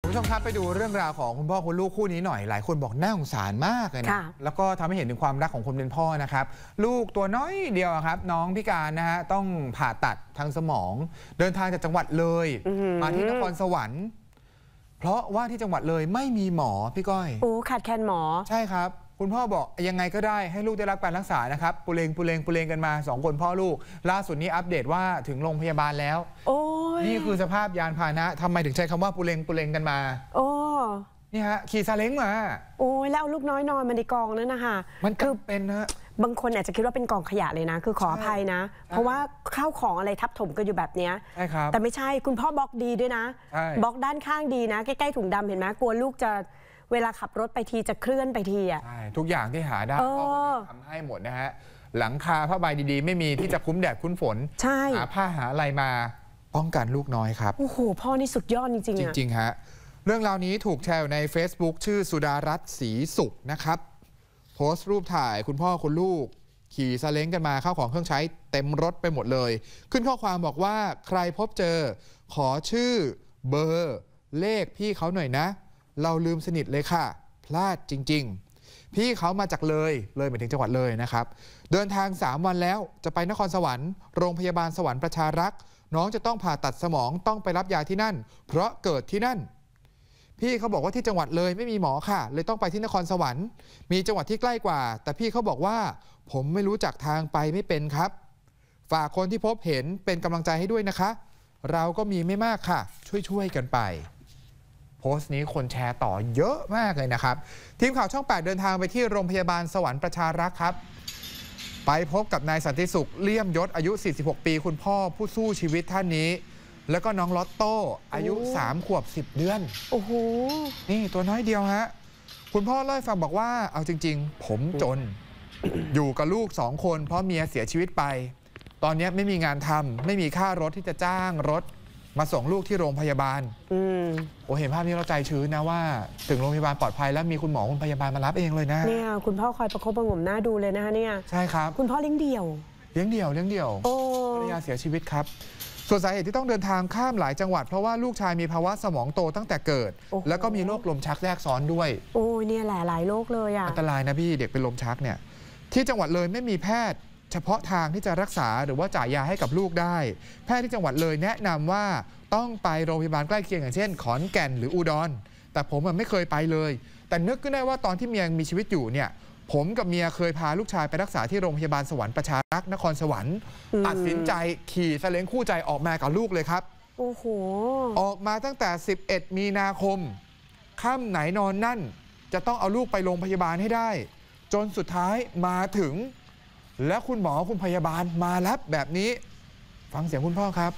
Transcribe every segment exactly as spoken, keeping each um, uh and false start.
คุณผู้ชมครับไปดูเรื่องราวของคุณพ่อคุณลูกคู่นี้หน่อยหลายคนบอกน่าสงสารมากเลยนะแล้วก็ทำให้เห็นถึงความรักของคนเป็นพ่อนะครับลูกตัวน้อยเดียวครับน้องพิการนะฮะต้องผ่าตัดทางสมองเดินทางจากจังหวัดเลยมาที่นครสวรรค์เพราะว่าที่จังหวัดเลยไม่มีหมอพี่ก้อยโอ้ขาดแคลนหมอใช่ครับคุณพ่อบอกยังไงก็ได้ให้ลูกได้รับการรักษานะครับปุเรงปุเรงปุเรงกันมาสองคนพ่อลูกล่าสุดนี้อัปเดตว่าถึงโรงพยาบาลแล้วโอ้นี่คือสภาพยานพาหนะทำไมถึงใช้คำว่าปุเรงปุเรงกันมาโอ้นี่ฮะขี่ซาเล้งมาโอ้ยแล้วลูกน้อยนอนมาในกองนั่นนะคะมันคือเป็นนะบางคนอาจจะคิดว่าเป็นกองขยะเลยนะคือขออภัยนะเพราะว่าข้าวของอะไรทับถมกันอยู่แบบนี้ใช่ครับแต่ไม่ใช่คุณพ่อบล็อกดีด้วยนะบล็อกด้านข้างดีนะใกล้ๆถุงดำเห็นไหมกลัวลูกจะเวลาขับรถไปทีจะเคลื่อนไปทีอ่ะใช่ทุกอย่างที่หาได้พ่อทำให้หมดนะฮะหลังคาผ้าใบดีๆไม่มีที่จะคุ้มแดดคุ้มฝนหาผ้าหาอะไรมาป้องกันลูกน้อยครับโอ้โหพ่อนี่สุดยอดจริงๆจริงๆฮะเรื่องราวนี้ถูกแชร์ใน Facebook ชื่อสุดารัตน์ศรีสุขนะครับโพสต์รูปถ่ายคุณพ่อคุณลูกขี่ซาเล้งกันมาเข้าของเครื่องใช้เต็มรถไปหมดเลยขึ้นข้อความบอกว่าใครพบเจอขอชื่อเบอร์เลขพี่เขาหน่อยนะเราลืมสนิทเลยค่ะพลาดจริงๆพี่เขามาจากเลยเลยหมายถึงจังหวัดเลยนะครับเดินทางสามวันแล้วจะไปนครสวรรค์โรงพยาบาลสวรรค์ประชารักษ์น้องจะต้องผ่าตัดสมองต้องไปรับยาที่นั่นเพราะเกิดที่นั่นพี่เขาบอกว่าที่จังหวัดเลยไม่มีหมอค่ะเลยต้องไปที่นครสวรรค์มีจังหวัดที่ใกล้กว่าแต่พี่เขาบอกว่าผมไม่รู้จักทางไปไม่เป็นครับฝากคนที่พบเห็นเป็นกำลังใจให้ด้วยนะคะเราก็มีไม่มากค่ะช่วยๆกันไปโพสต์นี้คนแชร์ต่อเยอะมากเลยนะครับทีมข่าวช่องแปดเดินทางไปที่โรงพยาบาลสวรรค์ประชารักษ์ครับไปพบกับนายสันติสุขเลี่ยมยศอายุสี่สิบหกปีคุณพ่อผู้สู้ชีวิตท่านนี้แล้วก็น้องลอตโต้อายุสามขวบสิบเดือนโอ้โหนี่ตัวน้อยเดียวฮะคุณพ่อเล่าให้ฟังบอกว่าเอาจริงๆผมจน อยู่กับลูกสองคนเพราะเมียเสียชีวิตไปตอนนี้ไม่มีงานทำไม่มีค่ารถที่จะจ้างรถมาส่งลูกที่โรงพยาบาลอืมโอ้เห็นภาพนี้เราใจชื้นนะว่าถึงโรงพยาบาลปลอดภัยแล้วมีคุณหมอคุณพยาบาลมารับเองเลยนะเนี่ยคุณพ่อคอยประคบประหงมหน้าดูเลยนะคะเนี่ยใช่ครับคุณพ่อเลี้ยงเดี่ยวเลี้ยงเดี่ยวเลี้ยงเดี่ยวภรรยาเสียชีวิตครับส่วนสาเหตุที่ต้องเดินทางข้ามหลายจังหวัดเพราะว่าลูกชายมีภาวะสมองโตตั้งแต่เกิดแล้วก็มีโรคลมชักแทรกซ้อนด้วยโอ้เนี่ยหลายหลายโรคเลยอ่ะอันตรายนะพี่เด็กเป็นลมชักเนี่ยที่จังหวัดเลยไม่มีแพทย์เฉพาะทางที่จะรักษาหรือว่าจ่ายยาให้กับลูกได้แพทย์ที่จังหวัดเลยแนะนำว่าต้องไปโรงพยาบาลใกล้เคียงอย่างเช่นขอนแก่นหรืออุดรแต่ผมไม่เคยไปเลยแต่นึกขึ้นได้ว่าตอนที่เมียมีชีวิตอยู่เนี่ยผมกับเมียเคยพาลูกชายไปรักษาที่โรงพยาบาลสวรรค์ประชารักษ์นครสวรรค์ตัดสินใจขี่ซาเล้งคู่ใจออกมากับลูกเลยครับโอ้โหออกมาตั้งแต่สิบเอ็ดมีนาคมค่ำไหนนอนนั่นจะต้องเอาลูกไปโรงพยาบาลให้ได้จนสุดท้ายมาถึงและคุณหมอคุณพยาบาลมารับแบบนี้ฟังเสียงคุณพ่อครับ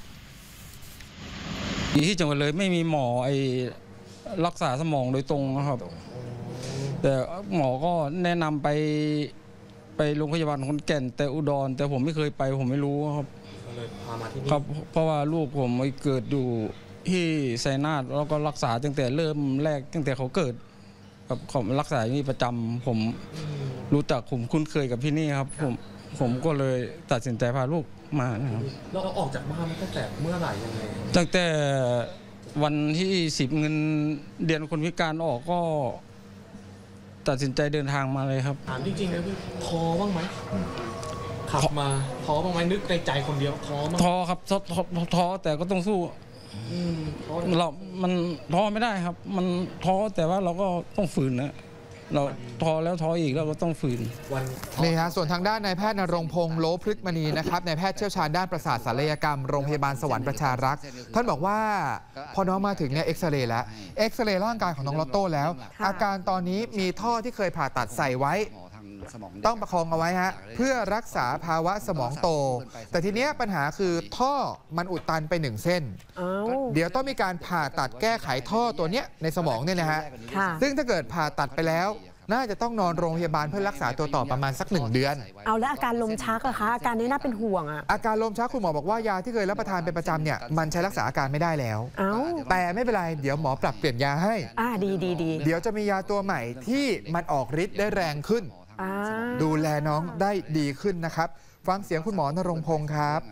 ที่จังหวัดเลยไม่มีหมอไอ้รักษาสมองโดยตรงนะครับแต่หมอก็แนะนำไปไปโรงพยาบาลขอนแก่นแต่อุดรแต่ผมไม่เคยไปผมไม่รู้ครับเลยพามาที่นี่ครับเพราะว่าลูกผมเกิดอยู่ที่ไซนาทแล้วก็รักษาตั้งแต่เริ่มแรกตั้งแต่เขาเกิดครับผมรักษาที่นี่ประจำผมรู้จักผมคุ้นเคยกับที่นี่ครับผมผมก็เลยตัดสินใจพาลูกมานะครับแล้วเราออกจากบ้านตั้งแต่เมื่อไหร่ยังไงตั้งแต่วันที่สิบเงินเดือนคนพิการออกก็ตัดสินใจเดินทางมาเลยครับถามจริงๆนะพี่ท้อบ้างไหมขับมาท้อบ้างไหมนึกในใจคนเดียวท้อมั้ยท้อครับท้อท้อแต่ก็ต้องสู้เรามันท้อไม่ได้ครับมันท้อแต่ว่าเราก็ต้องฝืนนะเราท้อแล้วท้ออีกเราก็ต้องฝืนนี่ฮะส่วนทางด้านนายแพทย์ณรงค์พงษ์โลพฤกษ์มณีนะครับนายแพทย์เชี่ยวชาญด้านประสาทศัลยกรรมโรงพยาบาลสวรรค์ประชารักษ์ท่านบอกว่าพอน้องมาถึงเนี่ยเอ็กซเรย์แล้วเอ็กซเรย์ร่างกายของน้องลอตโต้แล้วอาการตอนนี้มีท่อที่เคยผ่าตัดใส่ไว้ต้องประคองเอาไว้ฮะเพื่อรักษาภาวะสมองโตแต่ทีนี้ปัญหาคือท่อมันอุดตันไปหนึ่งเส้นเดี๋ยวต้องมีการผ่าตัดแก้ไขท่อตัวนี้ในสมองเนี่ยนะฮะซึ่งถ้าเกิดผ่าตัดไปแล้วน่าจะต้องนอนโรงพยาบาลเพื่อรักษาตัวต่อประมาณสักหนึ่งเดือนเอาแล้วอาการลมชักอะคะอาการนี้น่าเป็นห่วงอะอาการลมชักคุณหมอบอกว่ายาที่เคยรับประทานเป็นประจำเนี่ยมันใช้รักษาอาการไม่ได้แล้วแต่ไม่เป็นไรเดี๋ยวหมอปรับเปลี่ยนยาให้อ่าดีดีดีเดี๋ยวจะมียาตัวใหม่ที่มันออกฤทธิ์ได้แรงขึ้นดูแลน้องได้ดีขึ้นนะครับฟังเสียงคุณหมอณรงค์พงษ์ครับ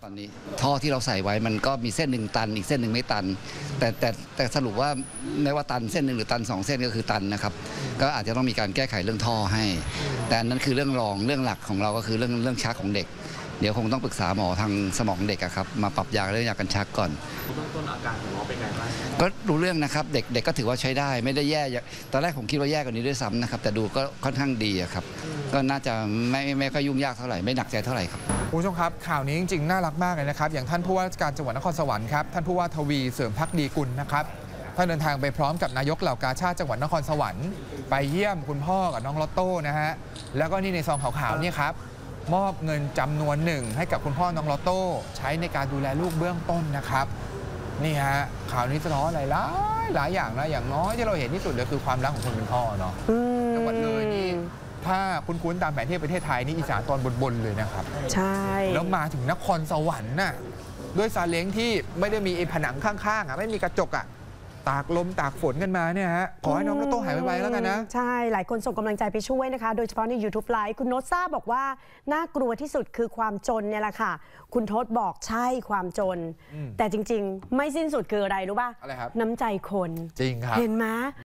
ตอนนี้ท่อที่เราใส่ไว้มันก็มีเส้นหนึ่งตันอีกเส้นหนึ่งไม่ตันแต่แต่แต่สรุปว่าไม่ว่าตันเส้นหนึ่งหรือตันสองเส้นก็คือตันนะครับก็อาจจะต้องมีการแก้ไขเรื่องท่อให้แต่นั้นคือเรื่องรองเรื่องหลักของเราก็คือเรื่องเรื่องชักของเด็กเดี๋ยวคงต้องปรึกษาหมอทางสมองเด็กครับมาปรับยาเรื่องยากันชักก่อนเบื้องต้นอาการของน้องเป็นไงบ้างก็รู้เรื่องนะครับเด็กเด็กก็ถือว่าใช้ได้ไม่ได้แย่ตอนแรกผมคิดว่าแย่กว่านี้ด้วยซ้ำนะครับแต่ดูก็ค่อนข้างดีครับก็น่าจะไม่ไม่ค่อยยุ่งยากเท่าไหร่ไม่หนักใจเท่าไหร่ครับคุณผู้ชมครับข่าวนี้จริงๆน่ารักมากเลยนะครับอย่างท่านผู้ว่าราชการจังหวัดนครสวรรค์ครับท่านผู้ว่าทวีเสริมภักดีกุลนะครับท่านเดินทางไปพร้อมกับนายกเหล่ากาชาติจังหวัดนครสวรรค์ไปเยี่ยมคุณพ่อกับน้องลอตโต้นะฮะแล้วก็นี่ในซองขาวๆนี่ครับมอบเงินจำนวนหนึ่งให้กับคุณพ่อน้องลอตโต้ใช้ในการดูแลลูกเบื้องต้นนะครับนี่ฮะข่าวนี้สะท้อนอะไรหลายหลายอย่างนะอย่างน้อยที่เราเห็นที่สุดเลยคือความรักของคนเป็นพ่อเนาะจังหวัดเลยนี่ถ้าคุ้นๆตามแผนที่ประเทศไทยนี่อีสานตอนบนๆเลยนะครับใช่แล้วมาถึงนครสวรรค์น่ะด้วยซาเล้งที่ไม่ได้มีไอ้ผนังข้างๆอ่ะไม่มีกระจกอ่ะตากลมตากฝนกันมาเนี่ยฮะขอให้น้องลอตโต้หายไวๆแล้วกันนะใช่หลายคนส่งกำลังใจไปช่วยนะคะโดยเฉพาะใน YouTube Live คุณโนตซ่าบอกว่าน่ากลัวที่สุดคือความจนเนี่ยแหละค่ะคุณทศบอกใช่ความจนแต่จริงๆไม่สิ้นสุดคืออะไรรู้ป่ะอะไรครับน้ำใจคนจริงครับเห็นไหม